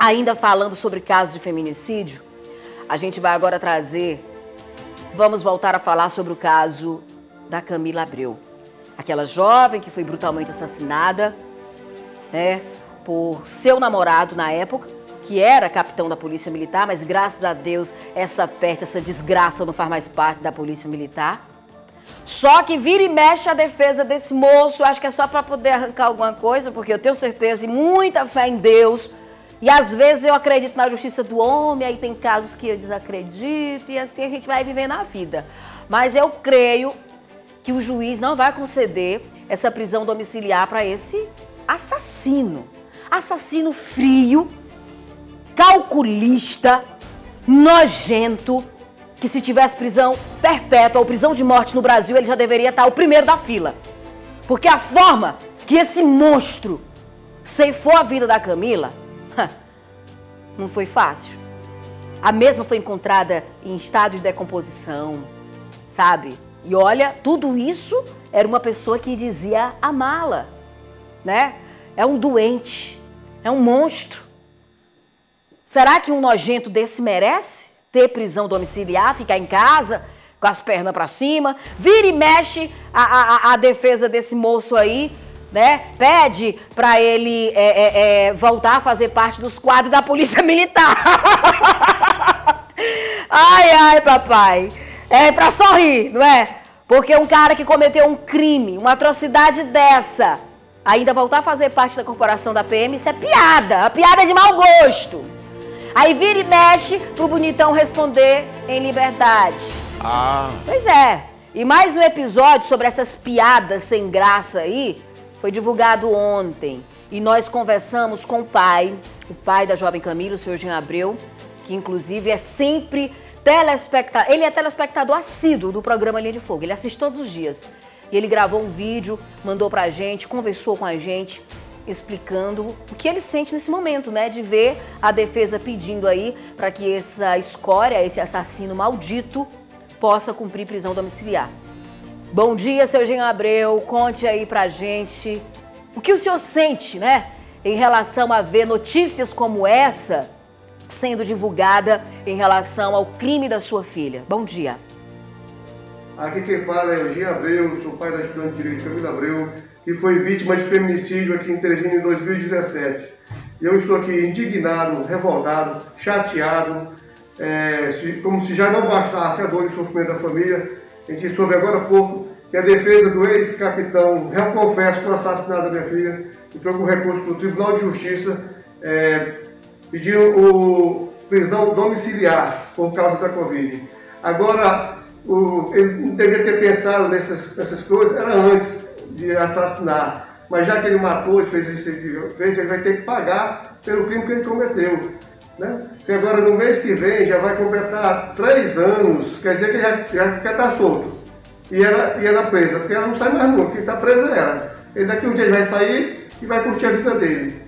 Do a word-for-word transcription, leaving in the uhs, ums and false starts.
Ainda falando sobre casos de feminicídio, a gente vai agora trazer, vamos voltar a falar sobre o caso da Camila Abreu. Aquela jovem que foi brutalmente assassinada, né, por seu namorado na época, que era capitão da Polícia Militar, mas graças a Deus essa peste, essa desgraça não faz mais parte da Polícia Militar. Só que vira e mexe a defesa desse moço, acho que é só para poder arrancar alguma coisa, porque eu tenho certeza e muita fé em Deus. E às vezes eu acredito na justiça do homem, aí tem casos que eu desacredito, e assim a gente vai viver na vida. Mas eu creio que o juiz não vai conceder essa prisão domiciliar para esse assassino. Assassino frio, calculista, nojento, que se tivesse prisão perpétua ou prisão de morte no Brasil, ele já deveria estar o primeiro da fila. Porque a forma que esse monstro ceifou a vida da Camila, não foi fácil. A mesma foi encontrada em estado de decomposição, sabe? E olha, tudo isso era uma pessoa que dizia amá-la, né? É um doente, é um monstro. Será que um nojento desse merece ter prisão domiciliar, ficar em casa com as pernas para cima? Vira e mexe a, a, a defesa desse moço aí, né? Pede para ele é, é, é, voltar a fazer parte dos quadros da Polícia Militar. Ai, ai, papai. É para sorrir, não é? Porque um cara que cometeu um crime, uma atrocidade dessa, ainda voltar a fazer parte da corporação da P M, isso é piada. A piada é de mau gosto. Aí vira e mexe pro bonitão responder em liberdade. Ah. Pois é. E mais um episódio sobre essas piadas sem graça aí foi divulgado ontem. E nós conversamos com o pai, o pai da jovem Camila, o senhor Jean Abreu, que inclusive é sempre telespectador. Ele é telespectador assíduo do programa Linha de Fogo. Ele assiste todos os dias. E ele gravou um vídeo, mandou pra gente, conversou com a gente, explicando o que ele sente nesse momento, né? De ver a defesa pedindo aí para que essa escória, esse assassino maldito, possa cumprir prisão domiciliar. Bom dia, seu Jean Abreu. Conte aí pra gente o que o senhor sente, né? Em relação a ver notícias como essa sendo divulgada em relação ao crime da sua filha. Bom dia. Aqui quem fala é o Jean Abreu, sou pai da estudante de Direito Camila Abreu, que foi vítima de feminicídio aqui em Teresina em dois mil e dezessete. E eu estou aqui indignado, revoltado, chateado, é, como se já não bastasse a dor e o sofrimento da família. A gente soube agora há pouco que a defesa do ex-capitão, eu confesso, com o assassinato da minha filha, entrou com recurso para o Tribunal de Justiça, é, pedindo o prisão domiciliar por causa da Covid. Agora, o, ele não devia ter pensado nessas, nessas coisas, era antes de assassinar, mas já que ele matou e fez isso que fez, ele vai ter que pagar pelo crime que ele cometeu, né? Porque agora no mês que vem já vai completar três anos, quer dizer que ele já está solto e ela, e ela presa, porque ela não sai mais nunca, quem está presa é ela. Ele daqui um dia ele vai sair e vai curtir a vida dele.